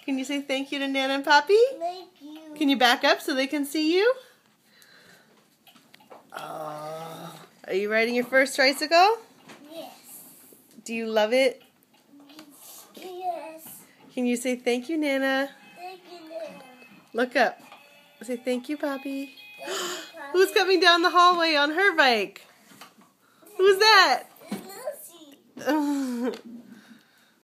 Can you say thank you to Nana and Poppi? Thank you. Can you back up so they can see you? Oh. Are you riding your first tricycle? Yes. Do you love it? Yes. Can you say thank you, Nana? Thank you, Nana. Look up. Say thank you, Poppi. Thank you, Poppi. Who's coming down the hallway on her bike? Who's that? Lucy.